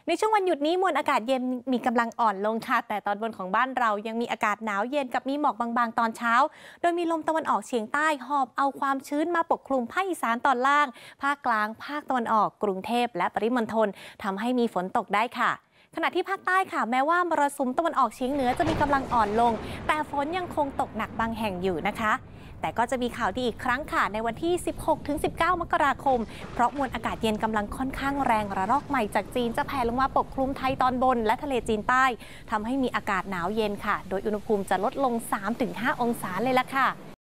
ในช่วงวันหยุดนี้มวลอากาศเย็นมีกำลังอ่อนลงค่ะแต่ตอนบนของบ้านเรายังมีอากาศหนาวเย็นกับมีหมอกบางๆตอนเช้าโดยมีลมตะวันออกเฉียงใต้หอบเอาความชื้นมาปกคลุมภาคอีสานตอนล่างภาคกลางภาคตะวันออกกรุงเทพและปริมณฑลทำให้มีฝนตกได้ค่ะขณะที่ภาคใต้ค่ะแม้ว่ามรสุมตะวันออกเฉียงเหนือจะมีกำลังอ่อนลงแต่ฝนยังคงตกหนักบางแห่งอยู่นะคะแต่ก็จะมีข่าวดีอีกครั้งค่ะในวันที่ 16-19 มกราคมเพราะมวลอากาศเย็นกำลังค่อนข้างแรงระลอกใหม่จากจีนจะแผ่ลงมาปกคลุมไทยตอนบนและทะเลจีนใต้ทำให้มีอากาศหนาวเย็นค่ะโดยอุณหภูมิจะลดลง 3-5 องศาเลยล่ะค่ะ